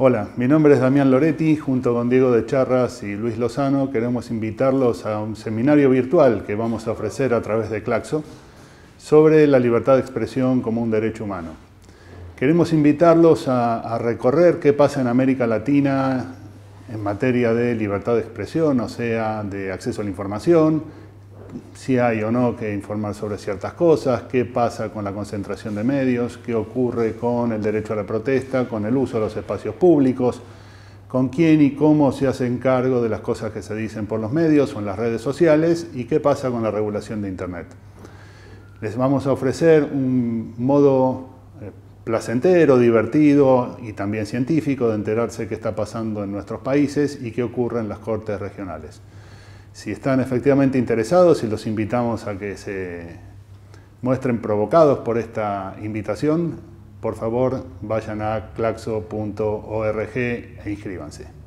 Hola, mi nombre es Damián Loretti, junto con Diego de Charras y Luis Lozano queremos invitarlos a un seminario virtual que vamos a ofrecer a través de Claxo sobre la libertad de expresión como un derecho humano. Queremos invitarlos a recorrer qué pasa en América Latina en materia de libertad de expresión, o sea, de acceso a la información, si hay o no que informar sobre ciertas cosas, qué pasa con la concentración de medios, qué ocurre con el derecho a la protesta, con el uso de los espacios públicos, con quién y cómo se hacen cargo de las cosas que se dicen por los medios o en las redes sociales y qué pasa con la regulación de Internet. Les vamos a ofrecer un modo placentero, divertido y también científico de enterarse qué está pasando en nuestros países y qué ocurre en las cortes regionales. Si están efectivamente interesados y los invitamos a que se muestren provocados por esta invitación, por favor vayan a claxo.org e inscríbanse.